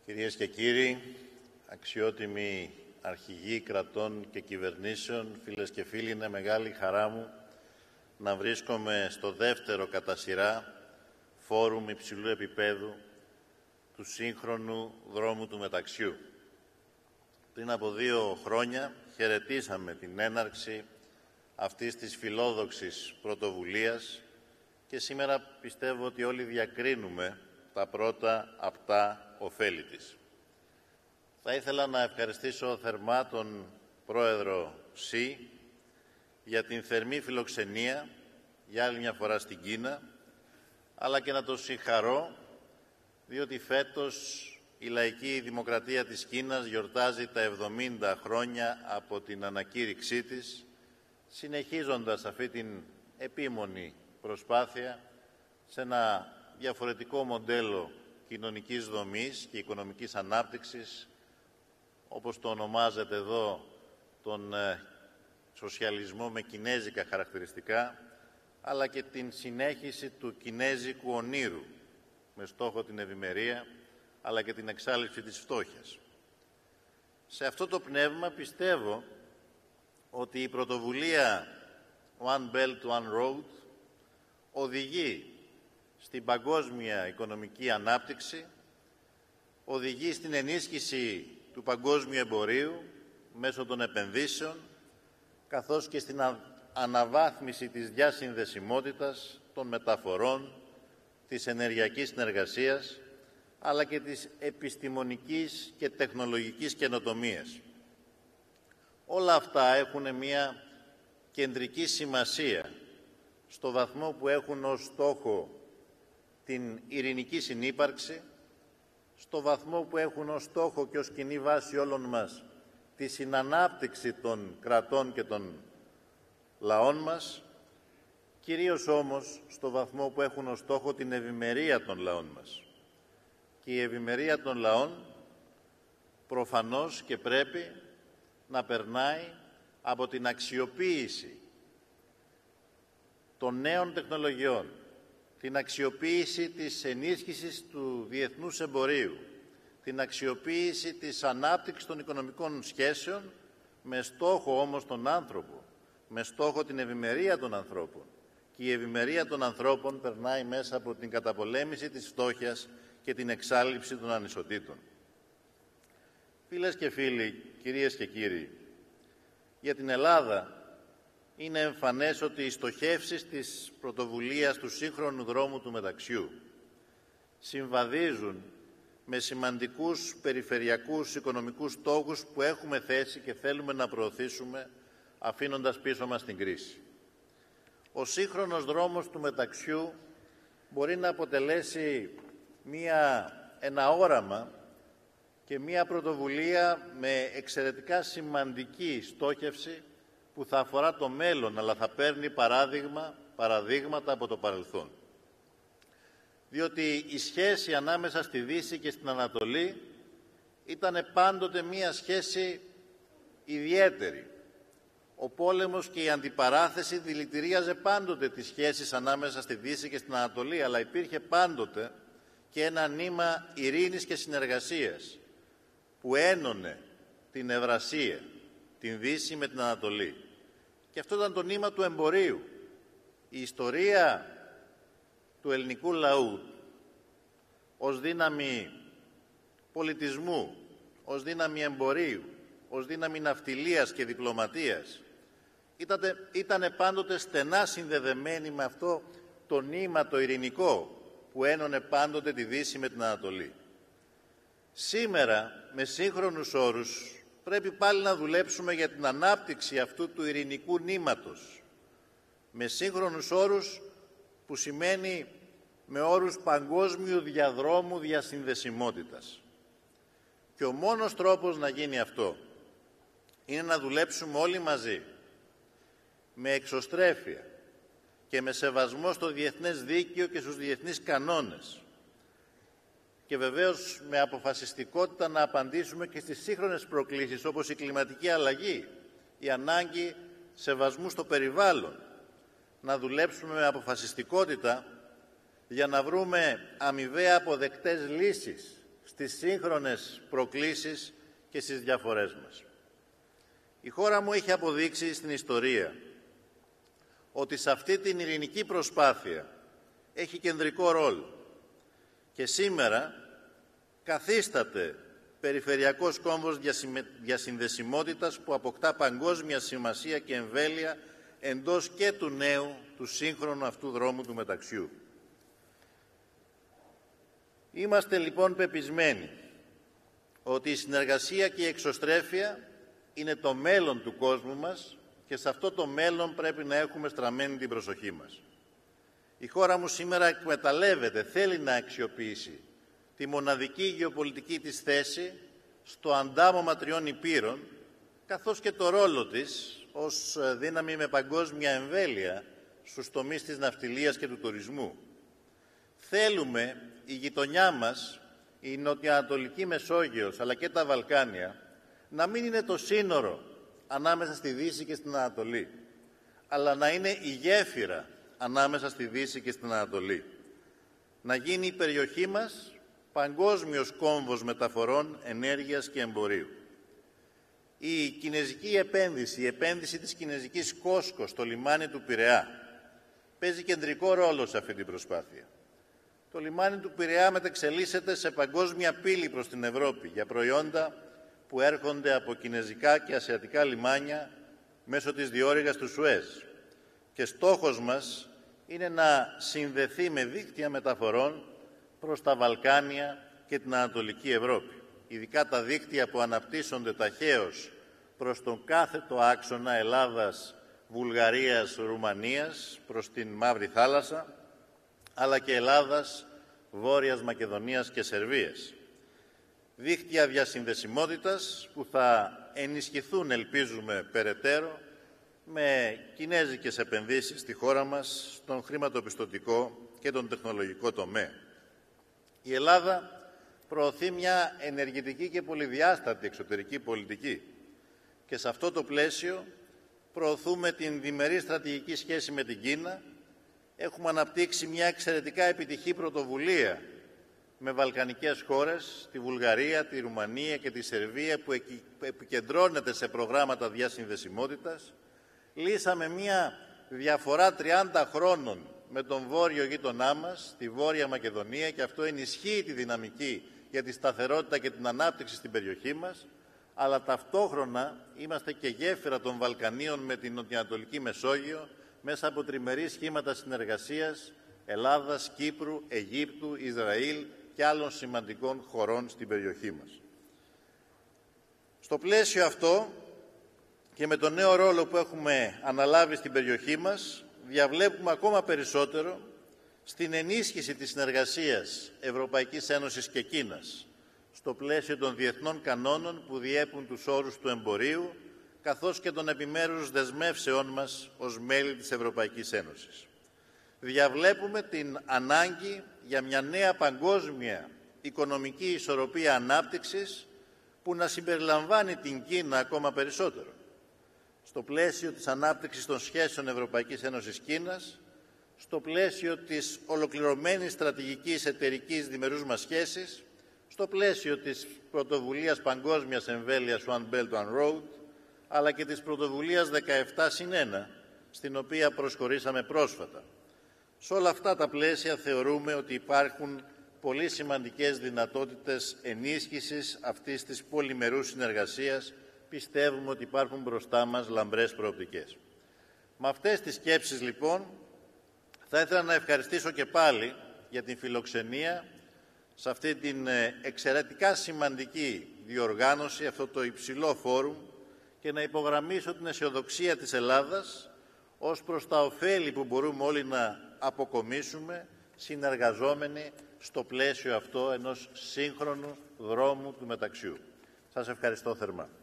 Κυρίες και κύριοι, αξιότιμοι αρχηγοί κρατών και κυβερνήσεων, φίλες και φίλοι, είναι μεγάλη χαρά μου να βρίσκομαι στο δεύτερο κατά σειρά φόρουμ υψηλού επίπεδου του σύγχρονου δρόμου του μεταξιού. Πριν από 2 χρόνια χαιρετήσαμε την έναρξη αυτής της φιλόδοξης πρωτοβουλίας και σήμερα πιστεύω ότι όλοι διακρίνουμε τα πρώτα απτά ωφέλη της. Θα ήθελα να ευχαριστήσω θερμά τον Πρόεδρο Σι για την θερμή φιλοξενία για άλλη μια φορά στην Κίνα, αλλά και να τον συγχαρώ διότι φέτος η λαϊκή δημοκρατία της Κίνας γιορτάζει τα 70 χρόνια από την ανακήρυξή της, συνεχίζοντας αυτή την επίμονη προσπάθεια σε ένα διαφορετικό μοντέλο κοινωνικής δομής και οικονομικής ανάπτυξης, όπως το ονομάζεται εδώ, τον σοσιαλισμό με κινέζικα χαρακτηριστικά, αλλά και την συνέχιση του κινέζικου ονείρου, με στόχο την ευημερία, αλλά και την εξάλληψη της φτώχειας. Σε αυτό το πνεύμα πιστεύω ότι η πρωτοβουλία One Belt, One Road οδηγεί στην παγκόσμια οικονομική ανάπτυξη, οδηγεί στην ενίσχυση του παγκόσμιου εμπορίου μέσω των επενδύσεων, καθώς και στην αναβάθμιση της διασυνδεσιμότητας, των μεταφορών, της ενεργειακής συνεργασίας, αλλά και της επιστημονικής και τεχνολογικής καινοτομίας. Όλα αυτά έχουν μια κεντρική σημασία στο βαθμό που έχουν ως στόχο την ειρηνική συνύπαρξη, στο βαθμό που έχουν ως στόχο και ως κοινή βάση όλων μας τη συνανάπτυξη των κρατών και των λαών μας, κυρίως όμως στο βαθμό που έχουν ως στόχο την ευημερία των λαών μας. Και η ευημερία των λαών προφανώς και πρέπει να περνάει από την αξιοποίηση των νέων τεχνολογιών, την αξιοποίηση της ενίσχυσης του διεθνούς εμπορίου, την αξιοποίηση της ανάπτυξης των οικονομικών σχέσεων, με στόχο όμως τον άνθρωπο, με στόχο την ευημερία των ανθρώπων. Και η ευημερία των ανθρώπων περνάει μέσα από την καταπολέμηση της φτώχειας και την εξάλληψη των ανισοτήτων. Φίλες και φίλοι, κυρίες και κύριοι, για την Ελλάδα είναι εμφανές ότι οι στοχεύσεις της πρωτοβουλίας του σύγχρονου δρόμου του μεταξιού συμβαδίζουν με σημαντικούς περιφερειακούς οικονομικούς στόχους που έχουμε θέσει και θέλουμε να προωθήσουμε, αφήνοντας πίσω μας την κρίση. Ο σύγχρονος δρόμος του μεταξιού μπορεί να αποτελέσει ένα όραμα και μία πρωτοβουλία με εξαιρετικά σημαντική στόχευση που θα αφορά το μέλλον, αλλά θα παίρνει παραδείγματα από το παρελθόν. Διότι η σχέση ανάμεσα στη Δύση και στην Ανατολή ήταν πάντοτε μία σχέση ιδιαίτερη. Ο πόλεμος και η αντιπαράθεση δηλητηρίαζε πάντοτε τις σχέσεις ανάμεσα στη Δύση και στην Ανατολή, αλλά υπήρχε πάντοτε και ένα νήμα ειρήνης και συνεργασίας που ένωνε την Ευρασία, την Δύση με την Ανατολή. Και αυτό ήταν το νήμα του εμπορίου. Η ιστορία του ελληνικού λαού ως δύναμη πολιτισμού, ως δύναμη εμπορίου, ως δύναμη ναυτιλίας και διπλωματίας ήταν πάντοτε στενά συνδεδεμένη με αυτό το νήμα το ειρηνικό που ένωνε πάντοτε τη Δύση με την Ανατολή. Σήμερα, με σύγχρονους όρους, πρέπει πάλι να δουλέψουμε για την ανάπτυξη αυτού του ειρηνικού νήματος. Με σύγχρονους όρους που σημαίνει με όρους παγκόσμιου διαδρόμου διασυνδεσιμότητας. Και ο μόνος τρόπος να γίνει αυτό είναι να δουλέψουμε όλοι μαζί, με εξωστρέφεια και με σεβασμό στο διεθνές δίκαιο και στους διεθνείς κανόνες. Και βεβαίως με αποφασιστικότητα να απαντήσουμε και στις σύγχρονες προκλήσεις, όπως η κλιματική αλλαγή, η ανάγκη σεβασμού στο περιβάλλον. Να δουλέψουμε με αποφασιστικότητα για να βρούμε αμοιβαία αποδεκτές λύσεις στις σύγχρονες προκλήσεις και στις διαφορές μας. Η χώρα μου έχει αποδείξει στην ιστορία ότι σε αυτή την ειρηνική προσπάθεια έχει κεντρικό ρόλο και σήμερα καθίσταται περιφερειακός κόμβος διασυνδεσιμότητας που αποκτά παγκόσμια σημασία και εμβέλεια εντός και του νέου, του σύγχρονου αυτού δρόμου του μεταξιού. Είμαστε λοιπόν πεπισμένοι ότι η συνεργασία και η εξωστρέφεια είναι το μέλλον του κόσμου μας και σε αυτό το μέλλον πρέπει να έχουμε στραμμένη την προσοχή μας. Η χώρα μου σήμερα εκμεταλλεύεται, θέλει να αξιοποιήσει τη μοναδική γεωπολιτική της θέση στο αντάμωμα τριών υπήρων, καθώς και το ρόλο της ως δύναμη με παγκόσμια εμβέλεια στους τομείς της ναυτιλίας και του τουρισμού. Θέλουμε η γειτονιά μας, η Νοτιοανατολική Μεσόγειος αλλά και τα Βαλκάνια, να μην είναι το σύνορο ανάμεσα στη Δύση και στην Ανατολή, αλλά να είναι η γέφυρα ανάμεσα στη Δύση και στην Ανατολή. Να γίνει η περιοχή μας παγκόσμιος κόμβος μεταφορών, ενέργειας και εμπορίου. Η κινεζική επένδυση, η επένδυση της κινεζικής Κόσκο στο λιμάνι του Πειραιά παίζει κεντρικό ρόλο σε αυτή την προσπάθεια. Το λιμάνι του Πειραιά μετεξελίσσεται σε παγκόσμια πύλη προς την Ευρώπη για προϊόντα που έρχονται από κινεζικά και ασιατικά λιμάνια μέσω της διόρυγας του Σουέζ. Και στόχος μας είναι να συνδεθεί με δίκτυα μεταφορών προς τα Βαλκάνια και την Ανατολική Ευρώπη. Ειδικά τα δίκτυα που αναπτύσσονται ταχαίως προς τον κάθετο άξονα Ελλάδας, Βουλγαρίας, Ρουμανίας, προς την Μαύρη Θάλασσα, αλλά και Ελλάδας, Βόρειας Μακεδονίας και Σερβίας. Δίκτυα διασυνδεσιμότητας που θα ενισχυθούν, ελπίζουμε, περαιτέρω με κινέζικες επενδύσεις στη χώρα μας, στον χρηματοπιστωτικό και τον τεχνολογικό τομέα. Η Ελλάδα προωθεί μια ενεργητική και πολυδιάστατη εξωτερική πολιτική και σε αυτό το πλαίσιο προωθούμε την διμερή στρατηγική σχέση με την Κίνα. Έχουμε αναπτύξει μια εξαιρετικά επιτυχή πρωτοβουλία με βαλκανικές χώρες, τη Βουλγαρία, τη Ρουμανία και τη Σερβία, που επικεντρώνεται σε προγράμματα διασυνδεσιμότητας. Λύσαμε μια διαφορά 30 χρόνων με τον βόρειο γείτονά μας, τη Βόρεια Μακεδονία, και αυτό ενισχύει τη δυναμική για τη σταθερότητα και την ανάπτυξη στην περιοχή μας, αλλά ταυτόχρονα είμαστε και γέφυρα των Βαλκανίων με την Νοτιοανατολική Μεσόγειο μέσα από τριμερεί σχήματα συνεργασίας Ελλάδας, Κύπρου, Αιγύπτου, Ισραήλ και άλλων σημαντικών χωρών στην περιοχή μας. Στο πλαίσιο αυτό και με τον νέο ρόλο που έχουμε αναλάβει στην περιοχή μας, διαβλέπουμε ακόμα περισσότερο στην ενίσχυση της συνεργασίας Ευρωπαϊκής Ένωσης και Κίνας στο πλαίσιο των διεθνών κανόνων που διέπουν τους όρους του εμπορίου, καθώς και των επιμέρους δεσμεύσεών μας ως μέλη της Ευρωπαϊκής Ένωσης. Διαβλέπουμε την ανάγκη για μια νέα παγκόσμια οικονομική ισορροπία ανάπτυξης που να συμπεριλαμβάνει την Κίνα ακόμα περισσότερο. Στο πλαίσιο της ανάπτυξης των σχέσεων Ευρωπαϊκής Ένωσης-Κίνας, στο πλαίσιο της ολοκληρωμένης στρατηγικής εταιρικής διμερούς μας σχέσης, στο πλαίσιο της πρωτοβουλίας παγκόσμιας εμβέλειας One Belt, One Road, αλλά και της πρωτοβουλίας 17+1, στην οποία προσχωρήσαμε πρόσφατα. Σε όλα αυτά τα πλαίσια θεωρούμε ότι υπάρχουν πολύ σημαντικές δυνατότητες ενίσχυσης αυτής της πολυμερούς συνεργασίας. Πιστεύουμε ότι υπάρχουν μπροστά μας λαμπρές προοπτικές. Με αυτές τις σκέψεις, λοιπόν, θα ήθελα να ευχαριστήσω και πάλι για την φιλοξενία σε αυτή την εξαιρετικά σημαντική διοργάνωση, αυτό το υψηλό φόρουμ, και να υπογραμμίσω την αισιοδοξία της Ελλάδας ως προς τα ωφέλη που μπορούμε όλοι να αποκομίσουμε συνεργαζόμενοι στο πλαίσιο αυτό ενός σύγχρονου δρόμου του μεταξιού. Σας ευχαριστώ θερμά.